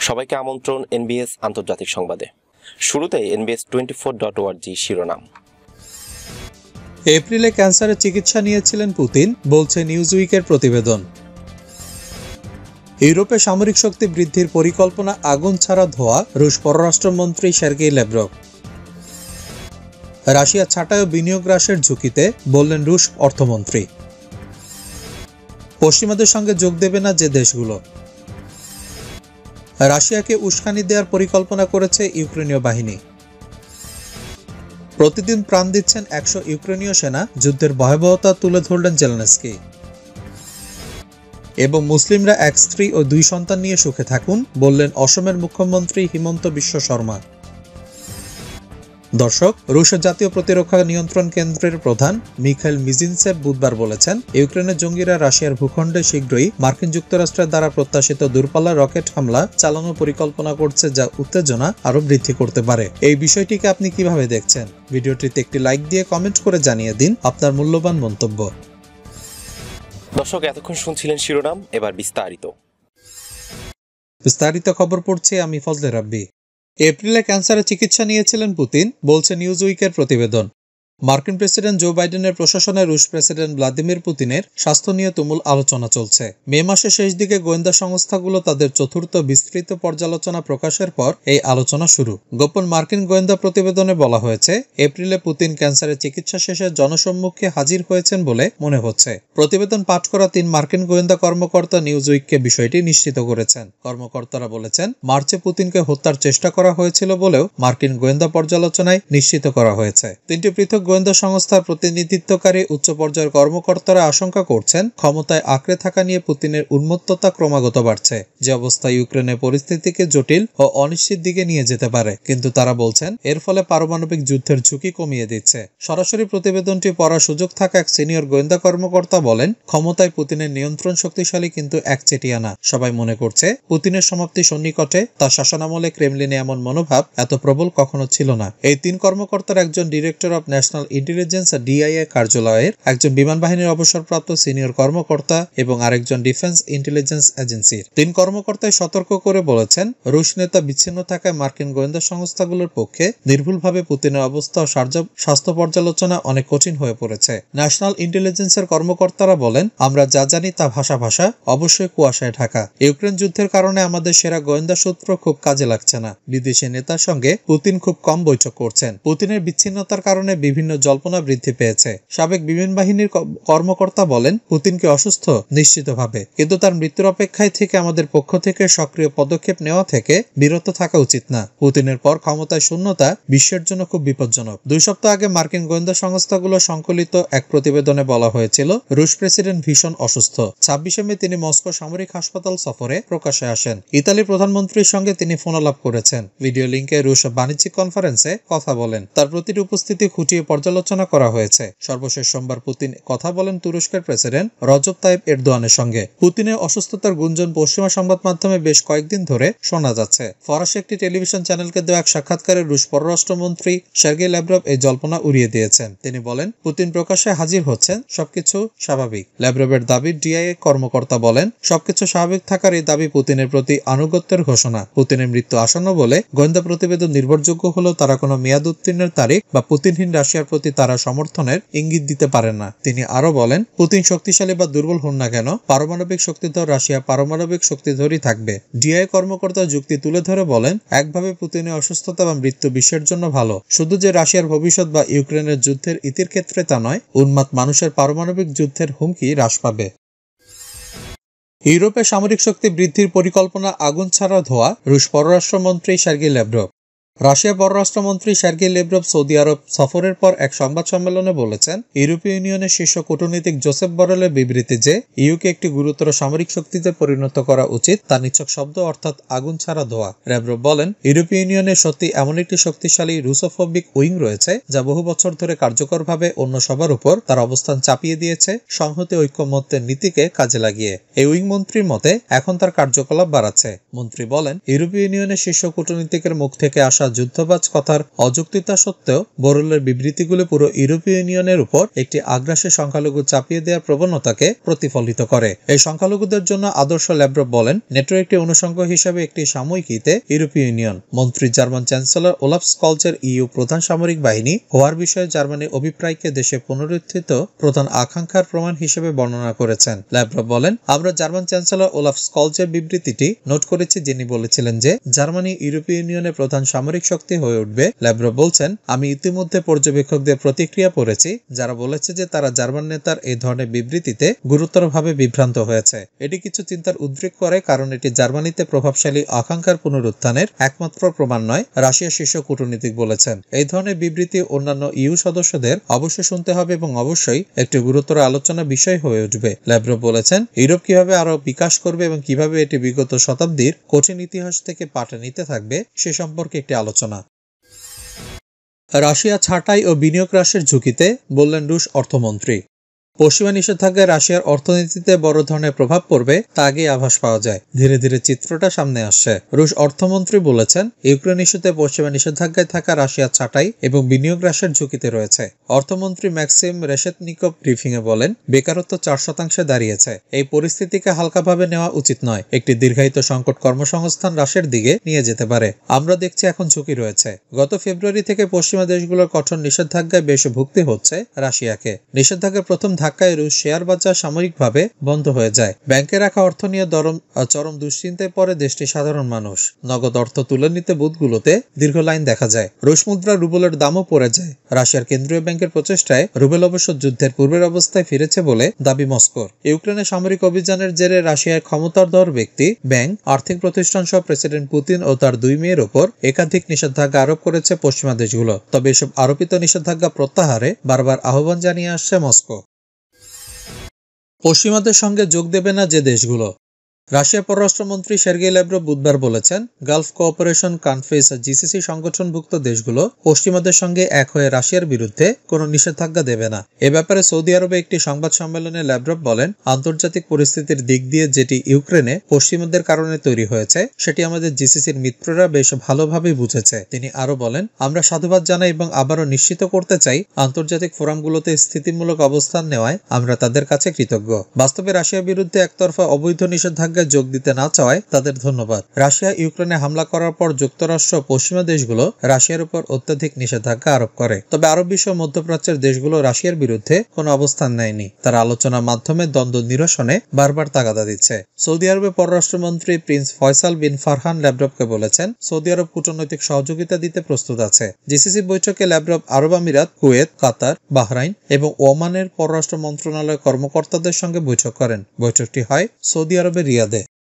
সবাইকে আমন্ত্রণ এনবিএস আন্তর্জাতিক সংবাদে। শুরুতেই NBS24.org শিরোনাম। এপ্রিলে ক্যান্সারের চিকিৎসা নিয়েছিলেন পুতিন, বলছে নিউজউইকের প্রতিবেদন। ইউরোপে সামরিক শক্তি বৃদ্ধির পরিকল্পনা আগুন ছাড়া ধোঁয়া, রুশ পররাষ্ট্রমন্ত্রী সার্গেই ল্যাভরভ। রাশিয়া ছাঁটাই ও বিনিয়োগ হ্রাসের ঝুঁকিতে, বললেন রুশ অর্থমন্ত্রী। পশ্চিমাদের সঙ্গে যোগ দেবে না যে দেশগুলো। রাশিয়াকে উস্কানি দেওয়ার পরিকল্পনা করেছে ইউক্রেনীয় বাহিনী। প্রতিদিন প্রাণ দিচ্ছেন 100 ইউক্রেনীয় সেনা, যুদ্ধের ভয়াবহতা তুলে ধরলেন জেলেনস্কি। এবং মুসলিমরা এক স্ত্রী ও 2 সন্তান নিয়ে সুখে থাকুন, বললেন অসমের মুখ্যমন্ত্রী হিমন্ত বিশ্ব শর্মা। দর্শক, রুশের জাতীয় প্রতিরক্ষা নিয়ন্ত্রণ কেন্দ্রের প্রধান মিখাইল মিজিনসেভ বুধবার বলেছেন, ইউক্রেনের জঙ্গিরা রাশিয়ার ভূখণ্ডে শীঘ্রই মার্কিন যুক্তরাষ্ট্রের দ্বারা প্রত্যাশিত দূরপাল্লার রকেট হামলা চালানোর পরিকল্পনা করছে, যা উত্তেজনা আরো বৃদ্ধি করতে পারে। এই বিষয়টিকে আপনি কিভাবে দেখছেন? ভিডিওটিতে একটি লাইক দিয়ে কমেন্ট করে জানিয়ে দিন আপনার মূল্যবান মন্তব্য। দর্শক, এতক্ষণ শুনছিলেন শিরোনাম, এবার বিস্তারিত খবর পড়ছি আমি ফজলে রাব্বি। এপ্রিলে ক্যান্সারের চিকিৎসা নিয়েছিলেন পুতিন, বলছে নিউজউইকের প্রতিবেদন। মার্কিন প্রেসিডেন্ট জো বাইডেনের প্রশাসনে রুশ প্রেসিডেন্ট ভ্লাদিমির পুতিনের স্বাস্থ্য নিয়ে তুমুল আলোচনা চলছে। মে মাসের শেষ দিকে গোয়েন্দা সংস্থাগুলো তাদের চতুর্থ বিস্তৃত পর্যালোচনা প্রকাশের পর এই আলোচনা শুরু। গোপন মার্কিন গোয়েন্দা প্রতিবেদনে বলা হয়েছে, এপ্রিলে পুতিন ক্যান্সারের চিকিৎসা শেষে জনসম্মুখে হাজির হয়েছেন বলে মনে হচ্ছে। প্রতিবেদন পাঠ করা 3 মার্কিন গোয়েন্দা কর্মকর্তা নিউজউইককে বিষয়টি নিশ্চিত করেছেন। কর্মকর্তারা বলেছেন, মার্চে পুতিনকে হত্যার চেষ্টা করা হয়েছিল বলেও মার্কিন গোয়েন্দা পর্যালোচনায় নিশ্চিত করা হয়েছে। 3টি পৃথক গোয়েন্দা সংস্থার প্রতিনিধিত্বকারী উচ্চ পর্যায়ের কর্মকর্তারা আশঙ্কা করছেন, ক্ষমতায় আঁকড়ে থাকা নিয়ে পুতিনের উন্মত্ততা ক্রমাগত বাড়ছে, যে অবস্থা ইউক্রেনের পরিস্থিতিকে জটিল ও অনিশ্চিত দিকে নিয়ে যেতে পারে। কিন্তু তারা বলছেন, এর ফলে পারমাণবিক যুদ্ধের ঝুঁকি কমিয়ে দিচ্ছে। সরাসরি প্রতিবেদনটি পড়ার সুযোগ থাকা এক সিনিয়র গোয়েন্দা কর্মকর্তা বলেন, ক্ষমতায় পুতিনের নিয়ন্ত্রণ শক্তিশালী কিন্তু একচেটিয়া না। সবাই মনে করছে পুতিনের সমাপ্তি সন্নিকটে। তার শাসনামলে ক্রেমলিনে এমন মনোভাব এত প্রবল কখনো ছিল না। এই 3 কর্মকর্তার একজন director of national intelligence DIA কার্যালয়ের, একজন বিমান বাহিনীর অবসরপ্রাপ্ত সিনিয়র কর্মকর্তা এবং আরেকজন ডিফেন্স ইন্টেলিজেন্স এজেন্সির। 3 কর্মকর্তাই সতর্ক করে বলেছেন, রুশ নেতা বিচ্ছিন্ন থাকায় মার্কিন গোয়েন্দা সংস্থাগুলোর পক্ষে নির্ভুলভাবে পুতিনের অবস্থা ও স্বাস্থ্য পর্যালোচনা অনেক কঠিন হয়ে পড়েছে। ন্যাশনাল ইন্টেলিজেন্সের কর্মকর্তারা বলেন, আমরা যা জানি তা ভাষা অবশ্যই কুয়াশায় ঢাকা। ইউক্রেন যুদ্ধের কারণে আমাদের সেরা গোয়েন্দা সূত্র খুব কাজে লাগছে না। বিদেশি নেতার সঙ্গে পুতিন খুব কম বৈঠক করছেন। পুতিনের বিচ্ছিন্নতার কারণে বিভিন্ন জল্পনা বৃদ্ধি পেয়েছে। সাবেক বিমান বাহিনীর কর্মকর্তা বলেন, পুতিনকে অসুস্থ নিশ্চিতভাবে, কিন্তু তার মৃত্যুর অপেক্ষায় থেকে আমাদের পক্ষ থেকে সক্রিয় পদক্ষেপ নেওয়া থেকে বিরত থাকা উচিত না। পুতিনের পর ক্ষমতায় শূন্যতা বিশ্বের জন্য খুব বিপজ্জনক। 2 সপ্তাহ আগে মার্কিন গোয়েন্দা সংস্থাগুলো সংকলিত এক প্রতিবেদনে বলা হয়েছিল, রুশ প্রেসিডেন্ট ভীষণ অসুস্থ। 26শে মে তিনি মস্কো সামরিক হাসপাতাল সফরে প্রকাশ্যে আসেন। ইতালির প্রধানমন্ত্রীর সঙ্গে তিনি ফোনালাপ করেছেন। ভিডিও লিঙ্কে রুশ বাণিজ্যিক কনফারেন্সে কথা বলেন। তার প্রতিটি উপস্থিতি খুঁটিয়ে পর্যালোচনা করা হয়েছে। সর্বশেষ সোমবার পুতিন কথা বলেন তুরস্কের প্রেসিডেন্ট রজব তাইপ এরদোয়ানের সঙ্গে। পুতিনের অসুস্থতার গুঞ্জন পশ্চিমা সংবাদ মাধ্যমে বেশ কয়েকদিন ধরে শোনা যাচ্ছে। ফরাসি একটি টেলিভিশন চ্যানেলকে দেওয়া এক সাক্ষাৎকারে রুশ পররাষ্ট্রমন্ত্রী সার্গেই ল্যাভরভ এই জল্পনা উড়িয়ে দিয়েছেন। তিনি বলেন, পুতিন প্রকাশ্যে হাজির হচ্ছেন, সবকিছু স্বাভাবিক। ল্যাভরভের দাবি ডিআইএ কর্মকর্তা বলেন, সবকিছু স্বাভাবিক থাকার এই দাবি পুতিনের প্রতি আনুগত্যের ঘোষণা। পুতিনের মৃত্যু আসন্ন বলে গোয়েন্দা প্রতিবেদন নির্ভরযোগ্য হলেও তারা কোনো মেয়াদ উত্তীর্ণের তারিখ বা পুতিনহীন রাশিয়ার প্রতি তারা সমর্থনের ইঙ্গিত দিতে পারেন না। তিনি আরো বলেন, পুতিন শক্তিশালী বা দুর্বল হন না কেন, পারমাণবিক শক্তিধর রাশিয়া পারমাণবিক শক্তিধরই থাকবে। ডিআই কর্মকর্তা যুক্তি তুলে ধরে বলেন, একভাবে পুতিনের অসুস্থতা বা মৃত্যু বিশ্বের জন্য ভালো। শুধু যে রাশিয়ার ভবিষ্যৎ বা ইউক্রেনের যুদ্ধের ইতির ক্ষেত্রে তা নয়, উন্মাদ মানুষের পারমাণবিক যুদ্ধের হুমকি হ্রাস পাবে। ইউরোপে সামরিক শক্তি বৃদ্ধির পরিকল্পনা আগুন ছাড়া ধোঁয়া, রুশ পররাষ্ট্রমন্ত্রী সার্গেই ল্যাভরভ। রাশিয়ার পররাষ্ট্রমন্ত্রী সার্গেই ল্যাভরভ সৌদি আরব সফরের পর এক সংবাদ সম্মেলনে বলেছেন, ইউরোপীয় ইউনিয়নের শীর্ষ কূটনীতিক জোসেফ বরেলের বিবৃতি যে ইউকে একটি গুরুতর সামরিক শক্তিতে পরিণত করা উচিত, তা নিছক শব্দ, অর্থাৎ আগুন ছাড়া ধোঁয়া। ল্যাভরভ বলেন, ইউরোপীয় ইউনিয়নের সত্যি এমন একটি শক্তিশালী রুসোফোবিক উইং রয়েছে, যা বহু বছর ধরে কার্যকরভাবে অন্য সবার উপর তার অবস্থান চাপিয়ে দিয়েছে, সংহতি ঐক্যমত্যের নীতিকে কাজে লাগিয়ে। এই উইং মন্ত্রীর মতে এখন তার কার্যকলাপ বাড়াচ্ছে। মন্ত্রী বলেন, ইউরোপীয় ইউনিয়নের শীর্ষ কূটনীতিকের মুখ থেকে আসা তার যুদ্ধবাজ কথার অযৌক্তিকতা সত্ত্বেও বোরেলের বিবৃতিগুলো পুরো ইউরোপীয় ইউনিয়নের উপর একটি আগ্রাসী সংখ্যালঘু চাপিয়ে দেওয়ার প্রবণতাকে প্রতিফলিত করে। এই সংখ্যালঘুদের জন্য আদর্শ ল্যাব্রভ বলেন, নেটোর একটি অনুষঙ্গ হিসেবে একটি সাময়িকীতে ইউরোপীয় ইউনিয়ন মন্ত্রী জার্মান চ্যান্সেলর ওলাফ স্কলজের ইইউ প্রধান সামরিক বাহিনী হওয়ার বিষয়ে জার্মানির অভিপ্রায়কে দেশে পুনরুত্থিত প্রধান আকাঙ্ক্ষার প্রমাণ হিসেবে বর্ণনা করেছেন। ল্যাব্রভ বলেন, আমরা জার্মান চ্যান্সেলর ওলাফ স্কলজের বিবৃতিটি নোট করেছি, যিনি বলেছিলেন যে জার্মানি ইউরোপীয় ইউনিয়নের প্রধান সামরিক শক্তি হয়ে উঠবে। ল্যাব্রভ বলছেন, আমি ইতিমধ্যে পর্যবেক্ষকদের প্রতিক্রিয়া পড়েছি যারা বলেছে যে তারা জার্মান নেতার এই ধরনের বিবৃতিতে গুরুতরভাবে বিভ্রান্ত হয়েছে। এটি কিছু চিন্তার উদ্রেক করে, কারণ এটি জার্মানিতে প্রভাবশালী আকাঙ্ক্ষার পুনরুত্থানের একমাত্র প্রমাণ নয়, রাশিয়ার শীর্ষ কূটনীতিক বলেছেন। এই ধরনের বিবৃতি অন্যান্য ইউ সদস্যদের অবশ্যই শুনতে হবে এবং অবশ্যই একটি গুরুতর আলোচনা বিষয় হয়ে উঠবে। ল্যাব্রভ বলেছেন, ইউরোপ কিভাবে আরো বিকাশ করবে এবং কিভাবে এটি বিগত শতাব্দীর কঠিন ইতিহাস থেকে পাঠ নিতে থাকবে সে সম্পর্কে একটি আলোচনা। রাশিয়া ছাঁটাই ও বিনিয়োগ হ্রাসের ঝুঁকিতে, বললেন রুশ অর্থমন্ত্রী। পশ্চিমা নিষেধাজ্ঞায় রাশিয়ার অর্থনীতিতে বড় ধরনের প্রভাব পড়বে তা আগেই আভাস পাওয়া যায়। ধীরে ধীরে চিত্রটা সামনে আসছে। রুশ অর্থমন্ত্রী বলেছেন, ইউক্রেন ইস্যুতে পশ্চিমা নিষেধাজ্ঞায় থাকা রাশিয়া ছাঁটাই এবং বিনিয়োগ হ্রাসের ঝুঁকিতে রয়েছে। অর্থমন্ত্রী ম্যাক্সিম রেশেতনিকভ ব্রিফিংয়ে বলেন, বেকারত্ব 4% দাঁড়িয়েছে। এই পরিস্থিতিকে হালকাভাবে নেওয়া উচিত নয়। একটি দীর্ঘায়িত সংকট কর্মসংস্থান হ্রাসের দিকে নিয়ে যেতে পারে। আমরা দেখছি এখন ঝুঁকি রয়েছে। গত ফেব্রুয়ারি থেকে পশ্চিমা দেশগুলোর কঠোর নিষেধাজ্ঞায় বেশ ভুগতে হচ্ছে রাশিয়াকে। নিষেধাজ্ঞার প্রথম ধাক্কায় রুশ শেয়ার বাজার সাময়িকভাবে বন্ধ হয়ে যায়। ব্যাংকে রাখা অর্থ নিয়ে চরম দুশ্চিন্তায় পড়ে দেশটির সাধারণ মানুষ। নগদ অর্থ তুলে নিতে বুথগুলোতে দীর্ঘ লাইন দেখা যায়। রুশ মুদ্রা রুবেলের দামও পড়ে যায়। রাশিয়ার কেন্দ্রীয় ব্যাংকের প্রচেষ্টায় রুবেল অবশ্য যুদ্ধের পূর্বের অবস্থায় ফিরেছে বলে দাবি মস্কোর। ইউক্রেনের সামরিক অভিযানের জেরে রাশিয়ার ক্ষমতাধর ব্যক্তি, ব্যাংক, আর্থিক প্রতিষ্ঠান সহ প্রেসিডেন্ট পুতিন ও তার 2 মেয়ের ওপর একাধিক নিষেধাজ্ঞা আরোপ করেছে পশ্চিমা দেশগুলো। তবে এসব আরোপিত নিষেধাজ্ঞা প্রত্যাহারে বারবার আহ্বান জানিয়ে আসছে মস্কো। পশ্চিমাদের সঙ্গে যোগ দেবে না যে দেশগুলো। রাশিয়ার পররাষ্ট্রমন্ত্রী সের্গেই ল্যাব্রভ বুধবার বলেছেন, গালফ কোঅপারেশন কনফারেন্স জিসিসি সংগঠনভুক্ত দেশগুলো পশ্চিমাদের সঙ্গে এক হয়ে রাশিয়ার বিরুদ্ধে কোনো নিষেধাজ্ঞা দেবে না। এ ব্যাপারে সৌদি আরবে একটি সংবাদ সম্মেলনে ল্যাব্রভ বলেন, আন্তর্জাতিক পরিস্থিতির দিক দিয়ে যেটি ইউক্রেনে পশ্চিমাদের কারণে তৈরি হয়েছে সেটি আমাদের জিসিসির মিত্ররা বেশ ভালোভাবেই বুঝেছে। তিনি আরো বলেন, আমরা সাধুবাদ জানাই এবং আবারও নিশ্চিত করতে চাই আন্তর্জাতিক ফোরামগুলোতে স্থিতিমূলক অবস্থান নেওয়ায় আমরা তাদের কাছে কৃতজ্ঞ। বাস্তবে রাশিয়ার বিরুদ্ধে একতরফা অবৈধ নিষেধাজ্ঞা যোগ দিতে না চাওয়ায় তাদের ধন্যবাদ। রাশিয়া ইউক্রেনে হামলা করার পর যুক্তরাষ্ট্র পশ্চিমা দেশগুলো রাশিয়ার উপর অত্যধিক নিষেধাজ্ঞা আরোপ করে। তবে আরব বিশ্ব মধ্যপ্রাচ্যের দেশগুলো রাশিয়ার বিরুদ্ধে কোনো অবস্থান নেয়নি। তারা আলোচনার মাধ্যমে দ্বন্দ্ব নিরসনে বারবার তাগাদা দিচ্ছে। সৌদি আরবের পররাষ্ট্রমন্ত্রী প্রিন্স ফয়সাল বিন ফারহান ল্যাব্রভকে বলেছেন, সৌদি আরব কূটনৈতিক সহযোগিতা দিতে প্রস্তুত আছে। জিসিসি বৈঠকে ল্যাব্রভ আরব আমিরাত, কুয়েত, কাতার, বাহরাইন এবং ওমানের পররাষ্ট্র মন্ত্রণালয়ের কর্মকর্তাদের সঙ্গে বৈঠক করেন। বৈঠকটি হয় সৌদি আরবের রিয়াদে।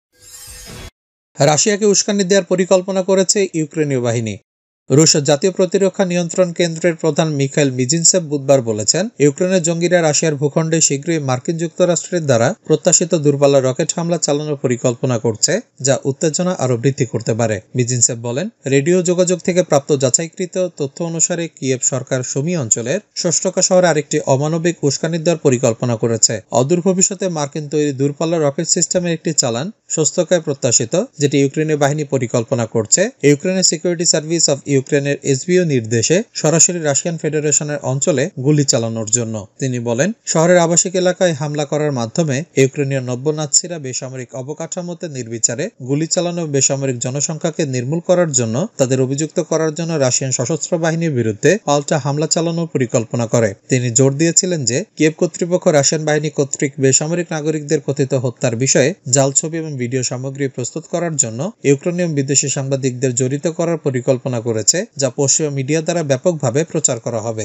রাশিয়াকে উস্কানি দেওয়ার পরিকল্পনা করেছে ইউক্রেনীয় বাহিনী। রুশের জাতীয় প্রতিরক্ষা নিয়ন্ত্রণ কেন্দ্রের প্রধান মিখাইল মিজিনসেভ বুধবার বলেছেন, ইউক্রেনের জঙ্গিরা রাশিয়ার ভূখণ্ডে শীঘ্রই মার্কিন যুক্তরাষ্ট্রের দ্বারা প্রত্যাশিত দূরপাল্লার রকেট হামলা চালানোর পরিকল্পনা করছে, যা উত্তেজনা আরও বৃদ্ধি করতে পারে। মিজিনসেভ বলেন, রেডিও যোগাযোগ থেকে প্রাপ্ত যাচাইকৃত তথ্য অনুসারে কিয়েভ সরকার সুমি অঞ্চলের শোস্টকা শহরে আরেকটি অমানবিক উস্কানি দেওয়ার পরিকল্পনা করেছে। অদূর ভবিষ্যতে মার্কিন তৈরি দূরপাল্লার রকেট সিস্টেমের একটি চালান শোস্তকায় প্রত্যাশিত, যেটি ইউক্রেনীয় বাহিনী পরিকল্পনা করছে। ইউক্রেনের সিকিউরিটি সার্ভিস অফ ইউক্রেনের এসবিও নির্দেশে সরাসরি রাশিয়ান ফেডারেশনের অঞ্চলে গুলি চালানোর জন্য। তিনি বলেন, শহরের আবাসিক এলাকায় হামলা করার মাধ্যমে ইউক্রেনীয় নব্য-নাৎসিরা বেসামরিক অবকাঠামোতে নির্বিচারে গুলি চালানো বেসামরিক জনসংখ্যাকে নির্মূল করার জন্য তাদের অভিযুক্ত করার জন্য রাশিয়ান সশস্ত্র বাহিনীর বিরুদ্ধে পাল্টা হামলা চালানোর পরিকল্পনা করে। তিনি জোর দিয়েছিলেন যে কিয়েভ কর্তৃপক্ষ রাশিয়ান বাহিনী কর্তৃক বেসামরিক নাগরিকদের কথিত হত্যার বিষয়ে জাল ছবি এবং ভিডিও সামগ্রী প্রস্তুত করার জন্য ইউক্রেনীয় বিদেশি সাংবাদিকদের জড়িত করার পরিকল্পনা করেছে, যা পশ্চিমা মিডিয়া দ্বারা ব্যাপকভাবে প্রচার করা হবে।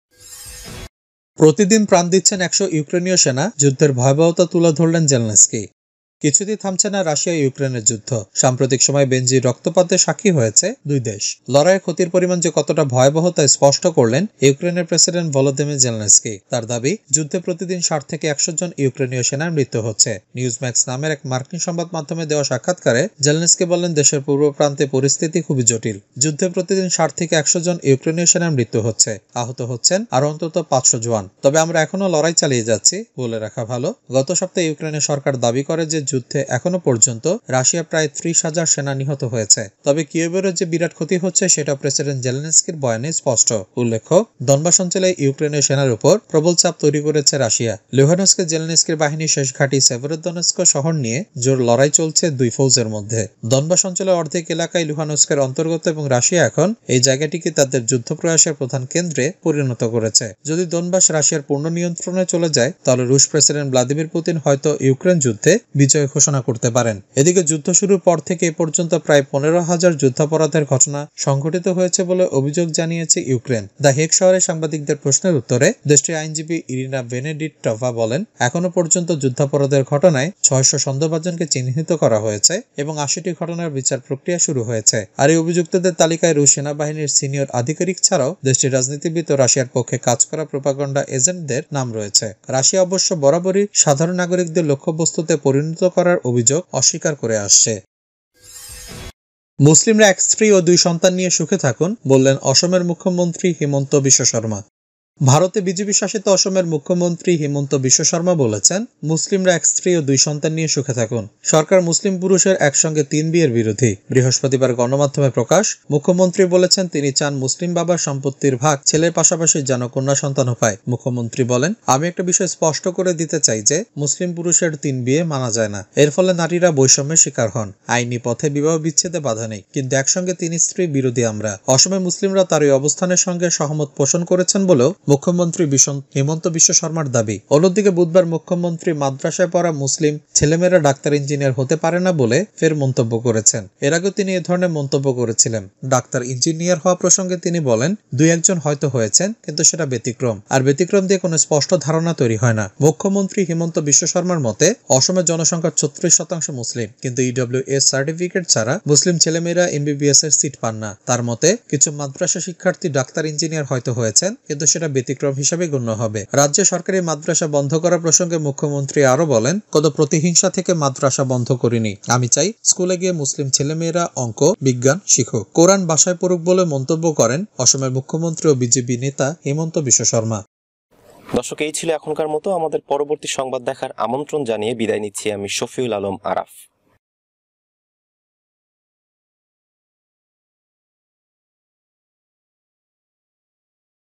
প্রতিদিন প্রাণ দিচ্ছেন 100 ইউক্রেনীয় সেনা, যুদ্ধের ভয়াবহতা তুলে ধরলেন জেলেনস্কি। কিছুতেই থামছে না রাশিয়া ইউক্রেনের যুদ্ধ। সাম্প্রতিক সময় বেনজির রক্তপাতের সাক্ষী হয়েছে দুই দেশ। লড়াইয়ের ক্ষতির পরিমাণ যে কতটা ভয়াবহ তা স্পষ্ট করলেন ইউক্রেনের প্রেসিডেন্ট ভলোদিমির জেলেনস্কি। তার দাবি, যুদ্ধে প্রতিদিন 60 থেকে 100 জন ইউক্রেনীয় সেনার মৃত্যু হচ্ছে। নিউজম্যাক্স নামের এক মার্কিন সংবাদ মাধ্যমে দেওয়া সাক্ষাৎকারে জেলেনস্কি বলেন, দেশের পূর্ব প্রান্তে পরিস্থিতি খুবই জটিল। যুদ্ধে প্রতিদিন 60 থেকে 100 জন ইউক্রেনীয় সেনার মৃত্যু হচ্ছে, আহত হচ্ছেন আর অন্তত 500 জওয়ান। তবে আমরা এখনো লড়াই চালিয়ে যাচ্ছি বলে রাখা ভালো। গত সপ্তাহে ইউক্রেনের সরকার দাবি করে যে যুদ্ধে এখনো পর্যন্ত রাশিয়া প্রায় 30,000 সেনা নিহত হয়েছে। তবে কিয়েভের যে বিরাট ক্ষতি হচ্ছে সেটা প্রেসিডেন্ট জেলেনস্কির বয়ানে স্পষ্ট। উল্লেখ্য, দনবাস অঞ্চলে ইউক্রেনের সেনার উপর প্রবল চাপ তৈরি করেছে রাশিয়া। লুহানস্কে জেলেনস্কির বাহিনী শেষ ঘাঁটি সেভেরোদনেস্ক শহর নিয়ে জোর লড়াই চলছে দুই ফৌজের মধ্যে। দনবাস অঞ্চলের অর্ধেক এলাকায় লুহানস্কের অন্তর্গত এবং রাশিয়া এখন এই জায়গাটিকে তাদের যুদ্ধ প্রয়াসের প্রধান কেন্দ্রে পরিণত করেছে। যদি দনবাস রাশিয়ার পূর্ণ নিয়ন্ত্রণে চলে যায় তাহলে রুশ প্রেসিডেন্ট ভ্লাদিমির পুতিন হয়তো ইউক্রেন যুদ্ধে বিজয় ঘোষণা করতে পারেন। এদিকে যুদ্ধ শুরুর পর থেকে এ পর্যন্ত প্রায় 15,000 যুদ্ধাপরাধের ঘটনা সংঘটিত হয়েছে বলে অভিযোগ জানিয়েছে ইউক্রেন। দ্য হেগ শহরে সাংবাদিকদের প্রশ্নের উত্তরে দেশটির আইনজীবী ইরিনা বেনেডিক্টভা বলেন, এখনো পর্যন্ত যুদ্ধাপরাধের ঘটনায় 600 সন্দেহভাজনকে চিহ্নিত করা হয়েছে এবং 80টি ঘটনার বিচার প্রক্রিয়া শুরু হয়েছে। আর এই অভিযুক্তদের তালিকায় রুশ সেনাবাহিনীর সিনিয়র আধিকারিক ছাড়াও দেশটির রাজনীতিবিদ ও রাশিয়ার পক্ষে কাজ করা প্রোপাগান্ডা এজেন্টদের নাম রয়েছে। রাশিয়া অবশ্য বরাবরই সাধারণ নাগরিকদের লক্ষ্যবস্তুতে পরিণত করার অভিযোগ অস্বীকার করে আসছে। মুসলিমরা এক স্ত্রী ও 2 সন্তান নিয়ে সুখে থাকুন, বললেন অসমের মুখ্যমন্ত্রী হিমন্ত বিশ্ব শর্মা। ভারতে বিজেপি শাসিত অসমের মুখ্যমন্ত্রী হিমন্ত বিশ্ব শর্মা বলেছেন, মুসলিমরা এক স্ত্রী ও 2 সন্তান নিয়ে সুখে থাকুন। সরকার মুসলিম পুরুষের একসঙ্গে 3 বিয়ের বিরোধী। বৃহস্পতিবার গণমাধ্যমে প্রকাশ, মুখ্যমন্ত্রী বলেছেন তিনি চান মুসলিম বাবার সম্পত্তির ভাগ ছেলের পাশাপাশি যেন কন্যা সন্তানও পায়। মুখ্যমন্ত্রী বলেন, আমি একটা বিষয় স্পষ্ট করে দিতে চাই যে মুসলিম পুরুষের 3 বিয়ে মানা যায় না। এর ফলে নারীরা বৈষম্যের শিকার হন। আইনি পথে বিবাহ বিচ্ছেদে বাধা নেই, কিন্তু একসঙ্গে 3 স্ত্রী বিরোধী আমরা। অসমের মুসলিমরা তার এই অবস্থানের সঙ্গে সহমত পোষণ করেছেন বলেও মুখ্যমন্ত্রী হিমন্ত বিশ্ব শর্মার দাবি। অন্যদিকে বুধবার মুখ্যমন্ত্রী মাদ্রাসায় পড়া মুসলিম ছেলেমেয়েরা ডাক্তার ইঞ্জিনিয়ার হতে পারে না বলে ফের মন্তব্য করেছেন। এর আগে তিনি এ ধরনের মন্তব্য করেছিলেন। ডাক্তার ইঞ্জিনিয়ার হওয়া প্রসঙ্গে তিনি বলেন, 2-1 হয়তো হয়েছেন, কিন্তু সেটা ব্যতিক্রম, আর ব্যতিক্রম দিয়ে কোনো স্পষ্ট ধারণা তৈরি হয় না। মুখ্যমন্ত্রী হিমন্ত বিশ্ব শর্মার মতে অসমের জনসংখ্যার 36% মুসলিম, কিন্তু EWS সার্টিফিকেট ছাড়া মুসলিম ছেলেমেয়েরা MBBS এর সিট পান না। তার মতে কিছু মাদ্রাসা শিক্ষার্থী ডাক্তার ইঞ্জিনিয়ার হয়তো হয়েছেন, কিন্তু সেটা ব্যতিক্রম হিসাবে গণ্য হবে। রাজ্যে সরকারি মাদ্রাসা বন্ধ করার প্রসঙ্গে মুখ্যমন্ত্রী আরো বলেন, কোনো প্রতিহিংসা থেকে মাদ্রাসা বন্ধ করিনি। আমি চাই স্কুলে গিয়ে মুসলিম ছেলেমেয়েরা অঙ্ক বিজ্ঞান শিখুক, কোরআন বাসায় পড়ুক বলে মন্তব্য করেন অসমের মুখ্যমন্ত্রী ও বিজেপি নেতা হিমন্ত বিশ্ব শর্মা। দর্শক, এই ছিল এখনকার মতো। আমাদের পরবর্তী সংবাদ দেখার আমন্ত্রণ জানিয়ে বিদায় নিচ্ছি আমি শফিউল আলম আরাফ।